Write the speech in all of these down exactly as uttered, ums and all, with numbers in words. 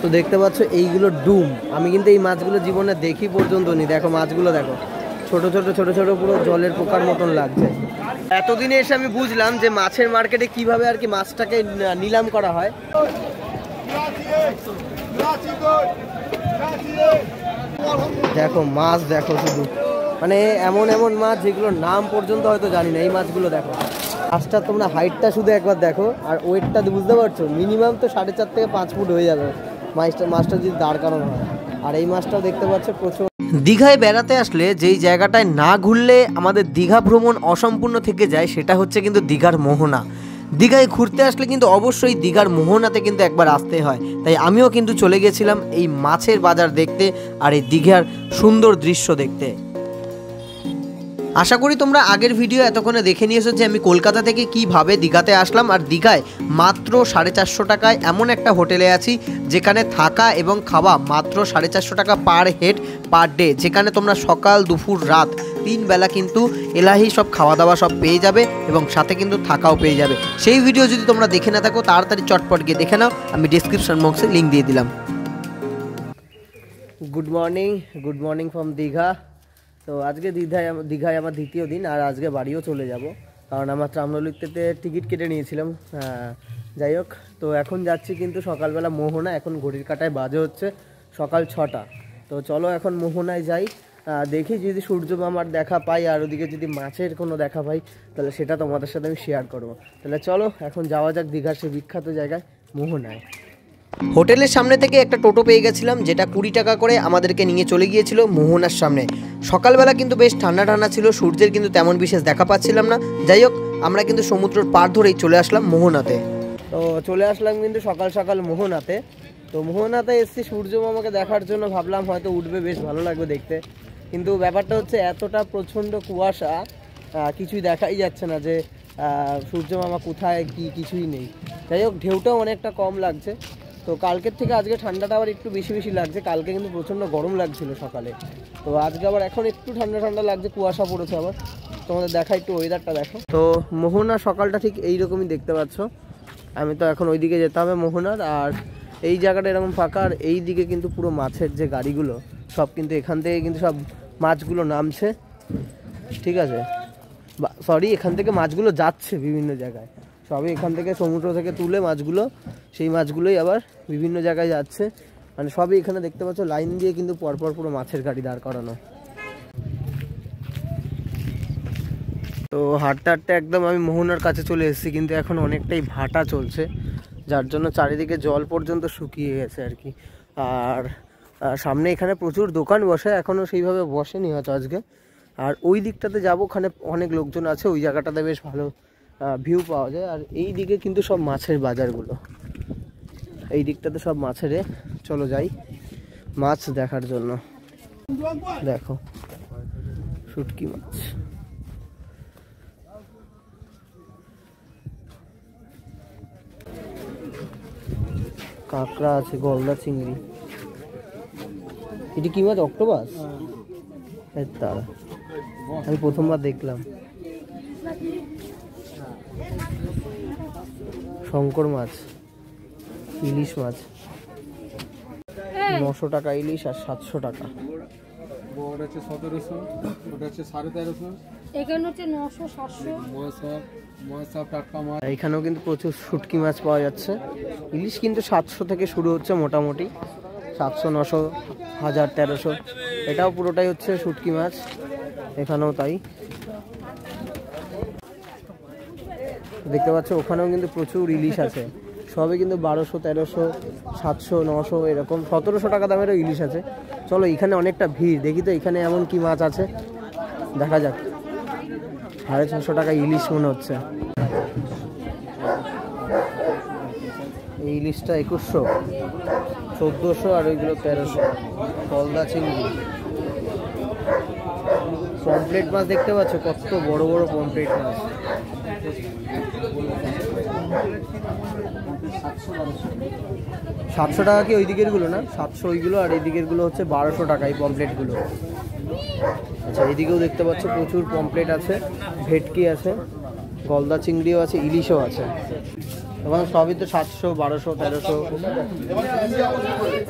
তো দেখতে পাচ্ছ এইগুলো ডুম, আমি কিন্তু এই মাছগুলো জীবনে দেখি পর্যন্ত নি। দেখো মাছগুলো দেখো, ছোট ছোট ছোট ছোট পুরো জলের পোকার মতন লাগছে। এতদিনে এসে আমি বুঝলাম যে মাছের মার্কেটে কিভাবে আর কি মাছটাকে নিলাম করা হয়। দেখো মাছ দেখো, শুধু মানে এমন এমন মাছ যেগুলোর নাম পর্যন্ত হয়তো জানি না। এই মাছগুলো দেখো, মাছটা তোমরা হাইটটা শুধু একবার দেখো আর ওয়েটটা বুঝতে পারছো, মিনিমাম তো সাড়ে চার থেকে পাঁচ ফুট হয়ে যাবে মাছটা মাছটা যদি দাঁড় করানো হয়। আর এই মাছটাও দেখতে পাচ্ছ প্রচুর। দীঘায় বেড়াতে আসলে যেই জায়গাটায় না ঘুরলে আমাদের দীঘা ভ্রমণ অসম্পূর্ণ থেকে যায় সেটা হচ্ছে কিন্তু দীঘার মোহনা। দীঘায় ঘুরতে আসলে কিন্তু অবশ্যই দীঘার মোহনাতে কিন্তু একবার আসতে হয়। তাই আমিও কিন্তু চলে গেছিলাম এই মাছের বাজার দেখতে আর এই দীঘার সুন্দর দৃশ্য দেখতে। আশা করি তোমরা আগের ভিডিও এতক্ষণে দেখে নিয়েছো যে আমি কলকাতা থেকে কিভাবে দীঘাতে আসলাম। আর দীঘায় মাত্র সাড়ে চারশো টাকায় এমন একটা হোটেলে আছি যেখানে থাকা এবং খাওয়া মাত্র সাড়ে চারশো টাকা পার হেড পার ডে, যেখানে তোমরা সকাল দুপুর রাত তিন বেলা কিন্তু এলাহি সব খাওয়া দাওয়া সব পেয়ে যাবে এবং সাথে কিন্তু থাকাও পেয়ে যাবে। সেই ভিডিও যদি তোমরা দেখে না থাকো তাড়াতাড়ি চটপট গিয়ে দেখে নাও, আমি ডিসক্রিপশন বক্সে লিঙ্ক দিয়ে দিলাম। Good morning, good morning from Digha. তো আজকে দীঘায় দীঘায় আমার দ্বিতীয় দিন, আর আজকে বাড়িও চলে যাব, কারণ আমার ট্রামলুলিতে টিকিট কেটে নিয়েছিলাম। যাই হোক, তো এখন যাচ্ছি কিন্তু সকালবেলা মোহনা। এখন ঘড়ির কাঁটায় বাজে হচ্ছে সকাল ছটা। তো চলো এখন মোহনায় যাই, দেখি যদি সূর্য মামার দেখা পাই আর ওদিকে যদি মাছের কোনো দেখা পাই তাহলে সেটা তোমাদের সাথে আমি শেয়ার করবো। তাহলে চলো এখন যাওয়া যাক দীঘার সেই বিখ্যাত জায়গায় মোহনায়। হোটেলের সামনে থেকে একটা টোটো পেয়ে গেছিলাম, যেটা কুড়ি টাকা করে আমাদেরকে নিয়ে চলে গিয়েছিল মোহনার সামনে। সকালবেলা কিন্তু বেশ ঠান্ডা ঠান্ডা ছিল, সূর্যের কিন্তু তেমন বিশেষ দেখা পাচ্ছিলাম না। যাই হোক, আমরা কিন্তু সমুদ্রের পার ধরেই চলে আসলাম মোহনাতে। তো চলে আসলাম কিন্তু সকাল সকাল মোহনাতে। তো মোহনাতে এসছি সূর্য মামাকে দেখার জন্য, ভাবলাম হয়তো উঠবে, বেশ ভালো লাগবে দেখতে। কিন্তু ব্যাপারটা হচ্ছে এতটা প্রচণ্ড কুয়াশা, কিছুই দেখাই যাচ্ছে না যে সূর্য মামা কোথায় কি, কিছুই নেই। যাই হোক, ঢেউটাও অনেকটা কম লাগছে। তো কালকের থেকে আজকে ঠান্ডাটা আবার একটু বেশি বেশি লাগছে। কালকে কিন্তু প্রচণ্ড গরম লাগছিল সকালে, তো আজকে আবার এখন একটু ঠান্ডা ঠান্ডা লাগছে, কুয়াশা পড়েছে আবার। তোমাদের দেখা একটু ওয়েদারটা দেখো। তো মোহনা সকালটা ঠিক এইরকমই দেখতে পাচ্ছ। আমি তো এখন ওইদিকে যেতে হবে মোহনার, আর এই জায়গাটা এরকম ফাঁকা, আর এই দিকে কিন্তু পুরো মাছের যে গাড়িগুলো সব কিন্তু এখান থেকে কিন্তু সব মাছগুলো নামছে, ঠিক আছে, সরি এখান থেকে মাছগুলো যাচ্ছে বিভিন্ন জায়গায়, সবই এখান থেকে সমুদ্র থেকে তুলে মাছগুলো, সেই মাছগুলোই আবার বিভিন্ন জায়গায় যাচ্ছে। মানে সবই এখানে দেখতে পাচ্ছ লাইন দিয়ে কিন্তু পরপর পুরো মাছের গাড়ি দাঁড় করানো। তো হাঁটতে হাঁটতে একদম আমি মোহনার কাছে চলে এসেছি, কিন্তু এখন অনেকটাই ভাটা চলছে, যার জন্য চারিদিকে জল পর্যন্ত শুকিয়ে গেছে আর কি। আর সামনে এখানে প্রচুর দোকান বসে, এখনও সেইভাবে বসেনি হয়তো আজকে। আর ওই দিকটাতে যাবো, ওখানে অনেক লোকজন আছে, ওই জায়গাটাতে বেশ ভালো ভিউ পাওয়া যায়। আর এই দিকে কিন্তু সব মাছের বাজারগুলো, এই দিকটাতে সব মাছের। চলো যাই মাছ দেখার জন্য। দেখো শুটকি মাছ, কাঁকড়া আছে, গলদা চিংড়ি। এটি কি মাছ? অক্টোপাস? তারা আমি প্রথমবার দেখলাম। শঙ্কর মাছ, ইলিশ মাছ নশো টাকা ইলিশ আর সাতশো টাকা। এখানেও কিন্তু প্রচুর শুটকি মাছ পাওয়া যাচ্ছে। ইলিশ কিন্তু সাতশো থেকে শুরু হচ্ছে মোটামুটি, সাতশো, নশো, হাজার, তেরোশো। এটাও পুরোটাই হচ্ছে শুটকি মাছ, এখানেও তাই। দেখতে পাচ্ছ ওখানেও কিন্তু প্রচুর ইলিশ আছে, সবই কিন্তু বারোশো, তেরোশো, সাতশো, নশো, এরকম সতেরোশো টাকা দামেরও ইলিশ আছে। চলো এখানে অনেকটা ভিড়, দেখি তো এখানে এমন কি মাছ আছে, দেখা যাক। সাড়ে ছশো টাকা ইলিশ মনে হচ্ছে। এই ইলিশটা একুশশো, চোদ্দোশো, আর ওইগুলো তেরোশো। গলদা চিংড়ি, পমপ্লেট মাছ দেখতে পাচ্ছ, কত বড় বড় পমপ্লেট মাছ। সাতশো টাকা কি ওই দিকের গুলো? না, সাতশো ওইগুলো, আর এই দিকের গুলো হচ্ছে বারোশো টাকা এই পমপ্লেট গুলো। আচ্ছা, এইদিকেও দেখতে পাচ্ছ প্রচুর পমপ্লেট আছে, ভেটকি আছে, গলদা চিংড়িও আছে, ইলিশও আছে। এবং সবই তো সাতশো, বারোশো, তেরোশো।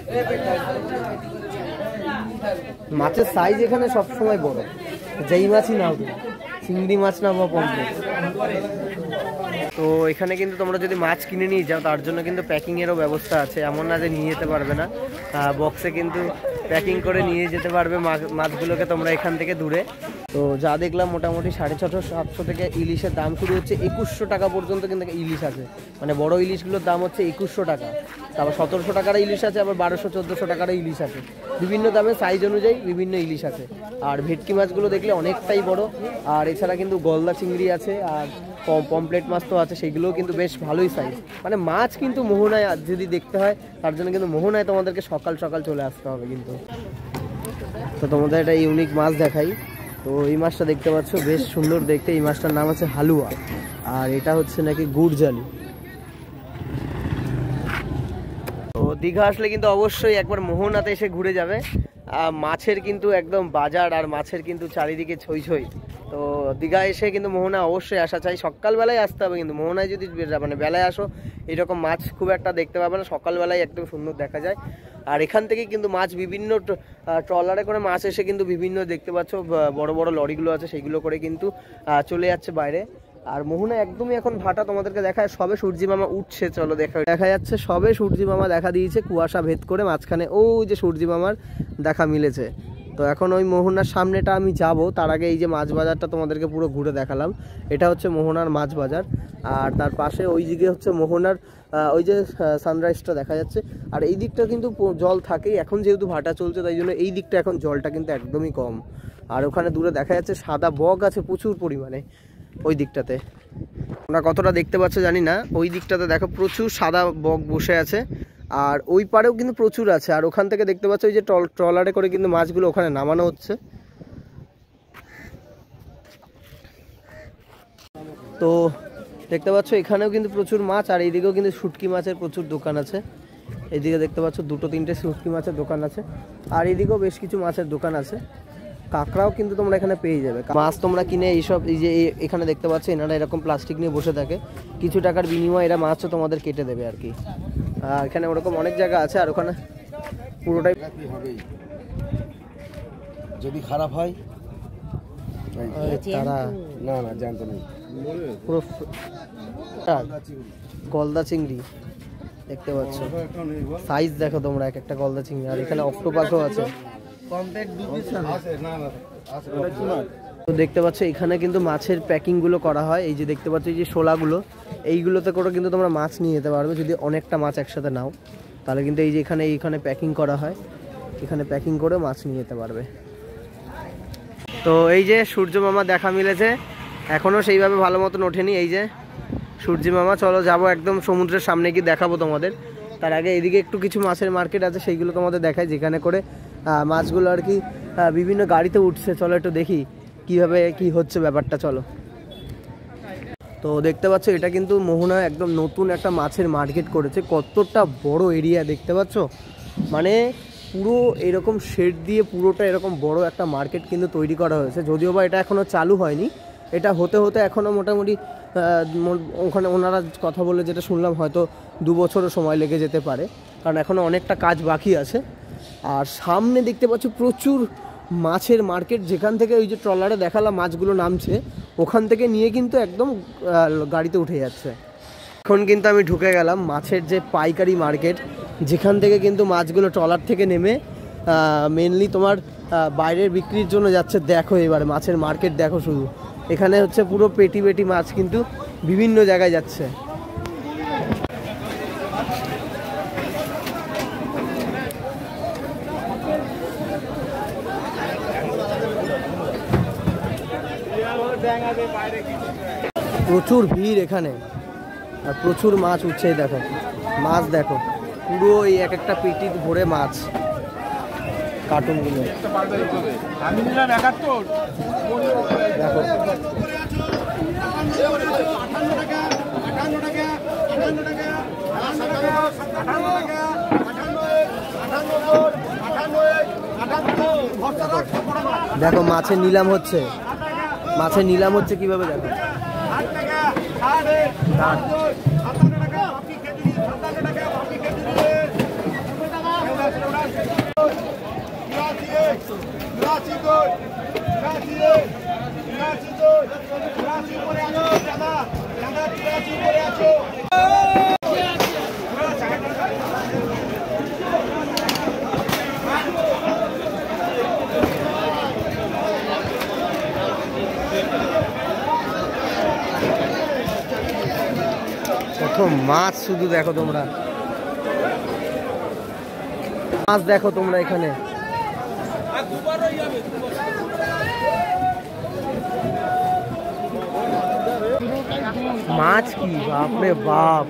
মাছের সাইজ এখানে সবসময় বড়, যেই মাছই নাও, চিংড়ি মাছ না বা পমফ্রেট। তো এখানে কিন্তু তোমরা যদি মাছ কিনে নিয়ে যাও তার জন্য কিন্তু প্যাকিংয়েরও ব্যবস্থা আছে, এমন না যে নিয়ে যেতে পারবে না, বক্সে কিন্তু প্যাকিং করে নিয়ে যেতে পারবে মাছগুলোকে তোমরা এখান থেকে দূরে। তো যা দেখলাম মোটামুটি সাড়ে ছশো সাতশো থেকে ইলিশের দাম শুরু হচ্ছে, একুশশো টাকা পর্যন্ত কিন্তু ইলিশ আছে, মানে বড় ইলিশগুলোর দাম হচ্ছে একুশশো টাকা, তারপর সতেরোশো টাকার ইলিশ আছে, আবার বারোশো চোদ্দোশো টাকার ইলিশ আছে, বিভিন্ন দামে সাইজ অনুযায়ী বিভিন্ন ইলিশ আছে। আর ভেটকি মাছগুলো দেখলে অনেকটাই বড়, আর এছাড়া কিন্তু গলদা চিংড়ি আছে, আর পমপ্লেট মাছ তো আছে, সেগুলোও কিন্তু বেশ ভালোই সাইজ। মানে মাছ কিন্তু মোহনায় যদি দেখতে হয় তার জন্য কিন্তু মোহনায় তোমাদেরকে সকাল সকাল চলে আসতে হবে কিন্তু। তো তোমাদের একটা ইউনিক মাছ দেখাই। তো এই মাছটা দেখতে পাচ্ছ বেশ সুন্দর দেখতে, এই মাছটার নাম হচ্ছে হালুয়া, আর এটা হচ্ছে নাকি গুড়জালি। তো দীঘা আসলে কিন্তু অবশ্যই একবার মোহনাতে এসে ঘুরে যাবে। মাছের কিন্তু একদম বাজার, আর মাছের কিন্তু চারিদিকে ছই ছই। তো দীঘা এসে কিন্তু মোহনা অবশ্যই আসা চাই, সকালবেলায় আসতে হবে কিন্তু। মোহনায় যদি মানে বেলায় আসো এরকম মাছ খুব একটা দেখতে পাবে না, সকালবেলায় একদম সুন্দর দেখা যায়। আর এখান থেকে কিন্তু মাছ বিভিন্ন ট্রলারে করে মাছ এসে কিন্তু বিভিন্ন দেখতে পাচ্ছ বড় বড় লরিগুলো আছে, সেইগুলো করে কিন্তু চলে যাচ্ছে বাইরে। আর মোহনা একদমই এখন ভাটা, তোমাদেরকে দেখায় সবে সূর্যি মামা উঠছে, চলো দেখা দেখা যাচ্ছে সবে সূর্যি মামা দেখা দিয়েছে কুয়াশা ভেদ করে, মাঝখানে ওই যে সূর্যি মামার দেখা মিলেছে। তো এখন ওই মোহনার সামনেটা আমি যাব, তার আগে এই যে মাছ বাজারটা তোমাদেরকে পুরো ঘুরে দেখালাম। এটা হচ্ছে মোহনার মাছ বাজার, আর তার পাশে ওই দিকে হচ্ছে মোহনার ওই যে সানরাইজটা দেখা যাচ্ছে। আর এই দিকটা কিন্তু জল থাকেই, এখন যেহেতু ভাটা চলছে তাই জন্য এই দিকটা এখন জলটা কিন্তু একদমই কম। আর ওখানে দূরে দেখা যাচ্ছে সাদা বক আছে প্রচুর পরিমাণে ওই দিকটাতে, তোমরা কতটা দেখতে পাচ্ছ জানি না। ওই দিকটাতে দেখো প্রচুর সাদা বক বসে আছে, আর ওই পারেও কিন্তু প্রচুর আছে। আর ওখান থেকে দেখতে পাচ্ছ ওই যে ট্রলারে করে কিন্তু মাছগুলো ওখানে নামানো হচ্ছে। তো দেখতে পাচ্ছ এখানেও কিন্তু প্রচুর মাছ, আর এইদিকেও কিন্তু শুটকি মাছের প্রচুর দোকান আছে। এইদিকে দেখতে পাচ্ছ দুটো তিনটে শুটকি মাছের দোকান আছে, আর এইদিকেও বেশ কিছু মাছের দোকান আছে। কাঁকড়াও কিন্তু তোমরা এখানে পেয়ে যাবে। মাছ তোমরা কিনে এইসব এই যে এখানে দেখতে পাচ্ছ এনারা এরকম প্লাস্টিক নিয়ে বসে থাকে, কিছু টাকার বিনিময়ে এরা মাছও তোমাদের কেটে দেবে আর কি। এখানে ওরকম অনেক জায়গা আছে, আর ওখানে পুরোটাই যদি খারাপ হয় তারা না না জানতো না, পুরো গলদা চিংড়ি দেখতে পাচ্ছ, সাইজ দেখো তোমরা এক একটা গলদা চিংড়ি। আর এখানে অক্টোপাসও আছে। তো দেখতে পাচ্ছ এখানে কিন্তু মাছের প্যাকিং গুলো করা হয়, এই যে দেখতে পাচ্ছ এই যে শোলাগুলো, এইগুলোতে করে কিন্তু তোমরা মাছ নিয়ে যেতে পারবে। যদি অনেকটা মাছ একসাথে নাও তাহলে কিন্তু এই যে এখানে এইখানে প্যাকিং করা হয়, এখানে প্যাকিং করে মাছ নিয়ে যেতে পারবে। তো এই যে সূর্য মামা দেখা মিলেছে, এখনো সেইভাবে ভালো মতন ওঠেনি। এই যে সূর্যি মামা, চলো যাবো একদম সমুদ্রের সামনে গিয়ে দেখাবো তোমাদের। তার আগে এদিকে একটু কিছু মাছের মার্কেট আছে, সেইগুলো তোমাদের দেখায়, যেখানে করে মাছগুলো আর কি বিভিন্ন গাড়িতে উঠছে। চলো একটু দেখি কিভাবে কি হচ্ছে ব্যাপারটা, চলো। তো দেখতে পাচ্ছ এটা কিন্তু মোহনা একদম নতুন একটা মাছের মার্কেট করেছে, কতটা বড় এরিয়া দেখতে পাচ্ছ, মানে পুরো এরকম শেড দিয়ে পুরোটা এরকম বড় একটা মার্কেট কিন্তু তৈরি করা হয়েছে। যদিও বা এটা এখনও চালু হয়নি, এটা হতে হতে এখনও মোটামুটি ওখানে ওনারা কথা বলে যেটা শুনলাম হয়তো দু বছরও সময় লেগে যেতে পারে, কারণ এখনও অনেকটা কাজ বাকি আছে। আর সামনে দেখতে পাচ্ছ প্রচুর মাছের মার্কেট, যেখান থেকে ওই যে ট্রলারে দেখালাম মাছগুলো নামছে, ওখান থেকে নিয়ে কিন্তু একদম গাড়িতে উঠে যাচ্ছে। এখন কিন্তু আমি ঢুকে গেলাম মাছের যে পাইকারি মার্কেট, যেখান থেকে কিন্তু মাছগুলো ট্রলার থেকে নেমে মেনলি তোমার বাইরের বিক্রির জন্য যাচ্ছে। দেখো এবারে মাছের মার্কেট দেখো, শুধু এখানে হচ্ছে পুরো পেটি পেটি মাছ কিন্তু বিভিন্ন জায়গায় যাচ্ছে। প্রচুর ভিড় এখানে, আর প্রচুর মাছ উঠছে। দেখো মাছ দেখো, পুরো এই এক একটা পেটি ভরে মাছ, কার্টুনগুলো দেখো। দেখো মাছের নিলাম হচ্ছে, মাছের নিলাম হচ্ছে কিভাবে দেখো। দেখো মাছ, শুধু দেখো তোমরা মাছ, দেখো তোমরা এখানে মাছ কি বাপরে বাপ।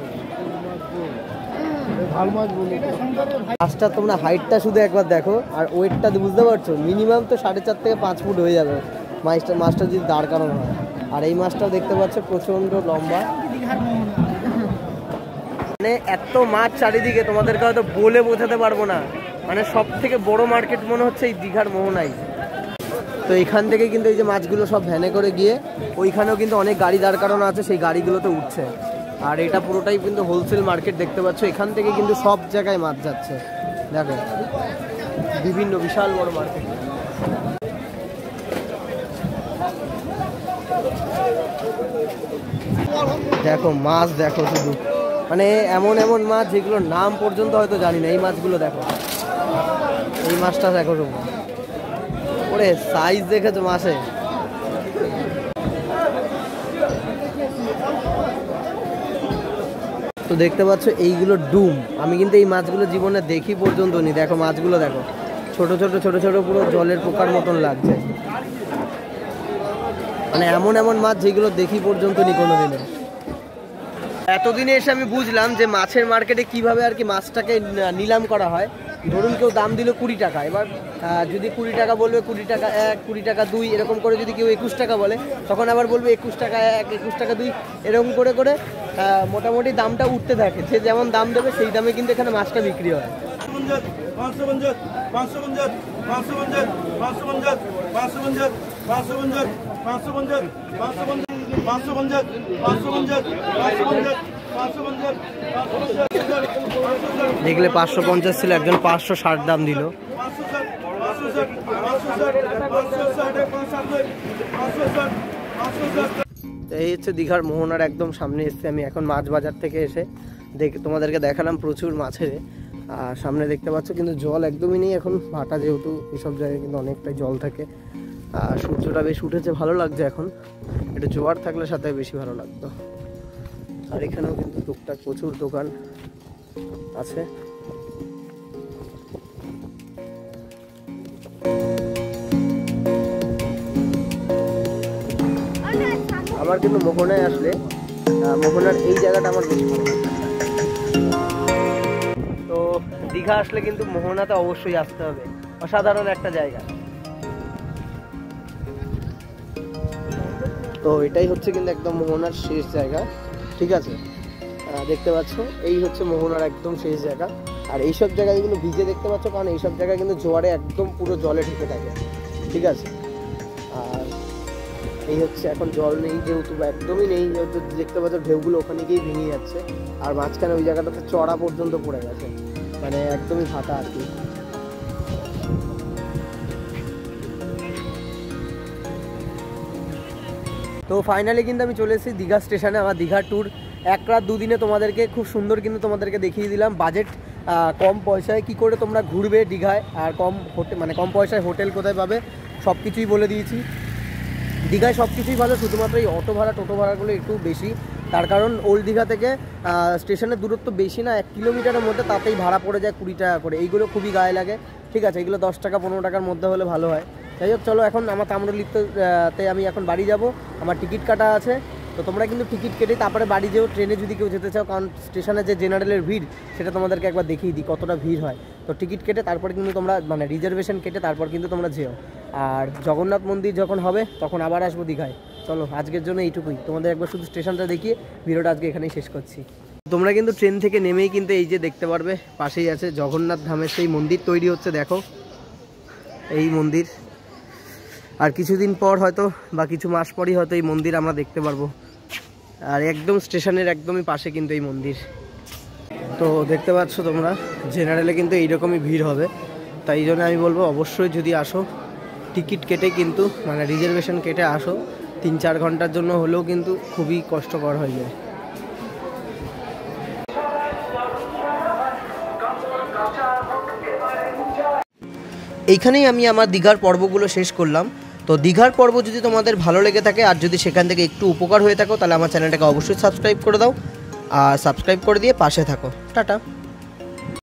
মাছটা তোমরা হাইটটা শুধু একবার দেখো আর ওয়েটটা বুঝতে পারছো, মিনিমাম তো সাড়ে চার থেকে পাঁচ ফুট হয়ে যাবে মাছটা মাছটা যদি দাঁড় করানো হয়। আর এই মাছটাও দেখতে পাচ্ছ প্রচন্ড লম্বা, মানে এত মাছ চারিদিকে তোমাদেরকে হয়তো বলে বোঝাতে পারবো না। মানে সব থেকে বড় মার্কেট মনে হচ্ছে এই দীঘার মোহনাই। তো এখান থেকে কিন্তু এই যে মাছগুলো সব ভ্যানে করে গিয়ে ওইখানেও কিন্তু অনেক গাড়ি দাঁড় করানো আছে, সেই গাড়িগুলোতে উঠছে। আর এটা পুরোটাই কিন্তু হোলসেল মার্কেট দেখতে পাচ্ছ, এখান থেকে কিন্তু সব জায়গায় মাছ যাচ্ছে। দেখো বিভিন্ন বিশাল বড় মার্কেট। দেখো মাছ দেখো শুধু, মানে এমন এমন মাছ যেগুলোর নাম পর্যন্ত হয়তো জানি না। এই মাছগুলো দেখো, এই মাছটা দেখো তোমরা, ওরে সাইজ দেখেছো মাছে। তো দেখতে পাচ্ছ এইগুলো ডুম, আমি কিন্তু এই মাছগুলো জীবনে দেখি পর্যন্ত নি। দেখো মাছগুলো দেখো, ছোট ছোট ছোট ছোট পুরো জলের পোকার মতন লাগছে। মানে এমন এমন মাছ যেগুলো দেখি পর্যন্ত নি কোনোদিনে। এতদিনে এসে আমি বুঝলাম যে মাছের মার্কেটে কিভাবে আর কি মাছটাকে নিলাম করা হয়। ধরুন কেউ দাম দিল কুড়ি টাকা, এবার যদি কুড়ি টাকা বলবে, কুড়ি টাকা এক, কুড়ি টাকা দুই, এরকম করে যদি কেউ একুশ টাকা বলে, তখন আবার বলবে একুশ টাকা এক, একুশ টাকা দুই, এরকম করে করে মোটামুটি দামটা উঠতে থাকে। সে যেমন দাম দেবে সেই দামে কিন্তু এখানে মাছটা বিক্রি হয়। দেখলে পাঁচশো পঞ্চাশ ছিল, একজন পাঁচশো ষাট দাম দিল। এই হচ্ছে দীঘার মোহনার একদম সামনে এসছে আমি এখন মাছ বাজার থেকে এসে। দেখ তোমাদেরকে দেখালাম প্রচুর মাছের, আর সামনে দেখতে পাচ্ছ কিন্তু জল একদমই নেই এখন, ভাটা যেহেতু এইসব জায়গায় কিন্তু অনেকটাই জল থাকে। আর সূর্যটা বেশ উঠেছে, ভালো লাগছে এখন। একটু জোয়ার থাকলে সাথে বেশি ভালো লাগতো। আর এখানেও কিন্তু টুকটাক প্রচুর দোকান আছে। আমার কিন্তু মোহনায় আসলে মোহনার এই জায়গাটা আমার বেশি ভালো লাগে। তো দীঘা আসলে কিন্তু মোহনাতে অবশ্যই আসতে হবে, অসাধারণ একটা জায়গা। তো এটাই হচ্ছে কিন্তু একদম মোহনার শেষ জায়গা, ঠিক আছে। দেখতে পাচ্ছ এই হচ্ছে মোহনার একদম শেষ জায়গা। আর এইসব জায়গাগুলো ভিজে দেখতে পাচ্ছ, কারণ এইসব জায়গায় কিন্তু জোয়ারে একদম পুরো জলে ঢুকে থাকে, ঠিক আছে। আর এই হচ্ছে এখন জল নেই যেহেতু, একদমই নেই যেহেতু দেখতে পাচ্ছ ঢেউগুলো ওখানে গিয়েই ভেঙে যাচ্ছে। আর মাঝখানে ওই জায়গাটাতে চড়া পর্যন্ত পড়ে গেছে, মানে একদমই ফাটা আর কি। তো ফাইনালি কিন্তু আমি চলে এসেছি দীঘা স্টেশনে। আমার দীঘার ট্যুর এক রাত দুদিনে তোমাদেরকে খুব সুন্দর কিন্তু তোমাদেরকে দেখিয়ে দিলাম। বাজেট কম পয়সায় কি করে তোমরা ঘুরবে দীঘায়, আর কম হোটেল মানে কম পয়সায় হোটেল কোথায় পাবে সব কিছুই বলে দিয়েছি। দীঘায় সব কিছুই ভালো, শুধুমাত্র এই অটো ভাড়া টোটো ভাড়াগুলো একটু বেশি। তার কারণ ওল্ড দীঘা থেকে স্টেশনের দূরত্ব বেশি না, এক কিলোমিটারের মধ্যে, তাতেই ভাড়া পড়ে যায় কুড়ি টাকা করে। এইগুলো খুবই গায়ে লাগে, ঠিক আছে। এগুলো দশ টাকা পনেরো টাকার মধ্যে হলে ভালো হয়। যাই হোক চলো, এখন আমার তাম্রলিপ্ততে আমি এখন বাড়ি যাব, আমার টিকিট কাটা আছে। তো তোমরা কিন্তু টিকিট কেটে তারপরে বাড়ি যেও, ট্রেনে যদি কেউ যেতে চাও, কারণ স্টেশনে যে জেনারেলের ভিড় সেটা তোমাদেরকে একবার দেখিয়ে দিই কতটা ভিড় হয়। তো টিকিট কেটে তারপরে কিন্তু তোমরা মানে রিজার্ভেশন কেটে তারপর কিন্তু তোমরা যেও। আর জগন্নাথ মন্দির যখন হবে তখন আবার আসবো দীঘায়। চলো আজকের জন্য এইটুকুই, তোমাদের একবার শুধু স্টেশনটা দেখিয়ে ভিডিওটা আজকে এখানেই শেষ করছি। তোমরা কিন্তু ট্রেন থেকে নেমেই কিন্তু এই যে দেখতে পারবে পাশেই আছে জগন্নাথ ধামের সেই মন্দির তৈরি হচ্ছে, দেখো এই মন্দির। আর কিছুদিন পর হয়তো বা কিছু মাস পরই হয়তো এই মন্দির আমরা দেখতে পারবো। আর একদম স্টেশনের একদমই পাশে কিন্তু এই মন্দির। তো দেখতে পাচ্ছ তোমরা জেনারেলে কিন্তু এইরকমই ভিড় হবে, তাই জন্য আমি বলবো অবশ্যই যদি আসো টিকিট কেটে কিন্তু মানে রিজার্ভেশন কেটে আসো। তিন চার ঘন্টার জন্য হলেও কিন্তু খুবই কষ্টকর হয়ে যায়। এইখানেই আমি আমার দীঘার পর্বগুলো শেষ করলাম। তো দীঘার পর্ব যদি তোমাদের ভালো লেগে থাকে আর যদি সেখান থেকে একটু উপকার হয়ে থাকো, তাহলে আমার চ্যানেলটাকে অবশ্যই সাবস্ক্রাইব করে দাও। আর সাবস্ক্রাইব করে দিয়ে পাশে থাকো। টাটা।